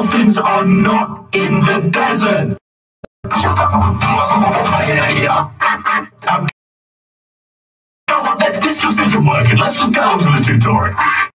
Dolphins are not in the desert. This just isn't working. Let's just go on to the tutorial.